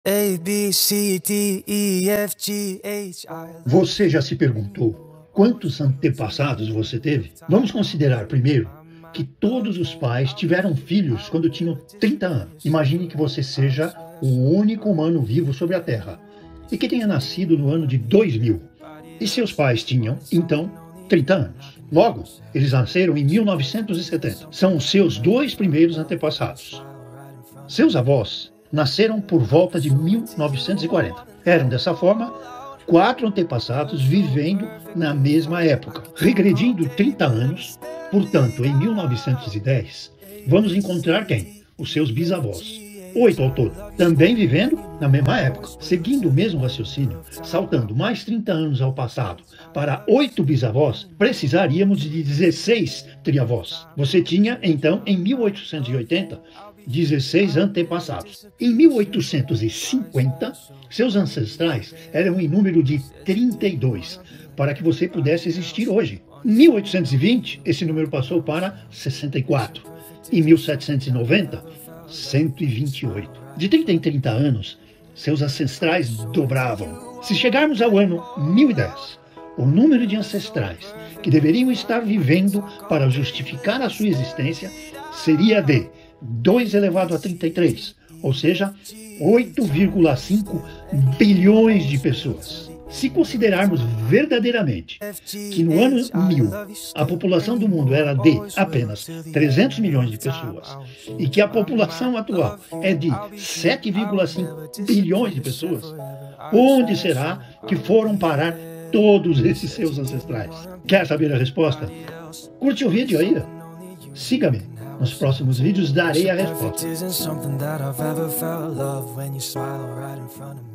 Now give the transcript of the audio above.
A, B, C, D, E, F, G, H, I. Você já se perguntou quantos antepassados você teve? Vamos considerar primeiro que todos os pais tiveram filhos quando tinham 30 anos. Imagine que você seja o único humano vivo sobre a Terra e que tenha nascido no ano de 2000. E seus pais tinham, então, 30 anos. Logo, eles nasceram em 1970. São os seus dois primeiros antepassados. Seus avós nasceram por volta de 1940. Eram, dessa forma, 4 antepassados vivendo na mesma época. Regredindo 30 anos, portanto, em 1910, vamos encontrar quem? Os seus bisavós. 8 ao todo, também vivendo na mesma época. Seguindo o mesmo raciocínio, saltando mais 30 anos ao passado para 8 bisavós, precisaríamos de 16 triavós. Você tinha, então, em 1880, 16 antepassados. Em 1850, seus ancestrais eram em número de 32, para que você pudesse existir hoje. Em 1820, esse número passou para 64. Em 1790, 128. De 30 em 30 anos, seus ancestrais dobravam. Se chegarmos ao ano 1010, o número de ancestrais que deveriam estar vivendo para justificar a sua existência seria de 2 elevado a 33, ou seja, 8,5 bilhões de pessoas. Se considerarmos verdadeiramente que no ano 1000 a população do mundo era de apenas 300 milhões de pessoas e que a população atual é de 7,5 bilhões de pessoas, onde será que foram parar todos esses seus ancestrais? Quer saber a resposta? Curte o vídeo aí. Siga-me. Nos próximos vídeos darei a resposta.